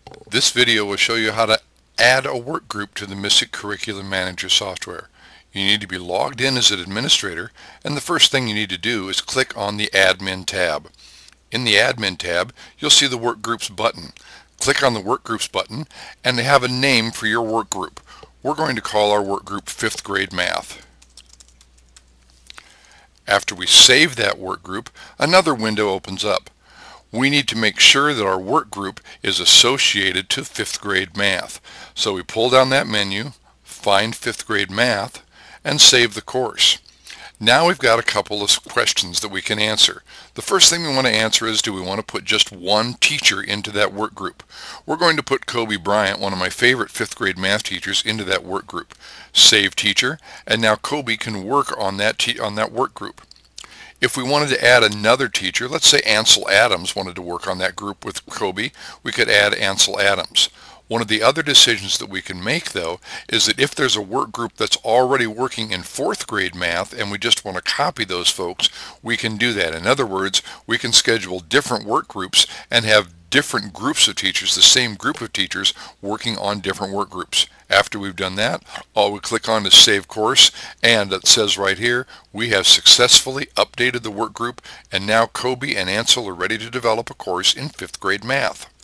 This video will show you how to add a work group to the MISTIC Curriculum Manager software. You need to be logged in as an administrator, and the first thing you need to do is click on the Admin tab. In the Admin tab, you'll see the Work Groups button. Click on the Work Groups button and have a name for your work group. We're going to call our work group 5th grade math. After we save that work group, another window opens up. We need to make sure that our work group is associated to 5th grade math. So we pull down that menu, find 5th grade math, and save the course. Now we've got a couple of questions that we can answer. The first thing we want to answer is, do we want to put just one teacher into that work group? We're going to put Kobe Bryant, one of my favorite 5th grade math teachers, into that work group. Save teacher, and now Kobe can work on that work group. If we wanted to add another teacher, let's say Ansel Adams wanted to work on that group with Kobe, we could add Ansel Adams. One of the other decisions that we can make, though, is that if there's a work group that's already working in 4th grade math and we just want to copy those folks, we can do that. In other words, we can schedule different work groups and have different groups of teachers, the same group of teachers, working on different work groups. After we've done that, all we click on is Save Course, and it says right here, we have successfully updated the work group, and now Kobe and Ansel are ready to develop a course in 5th grade math.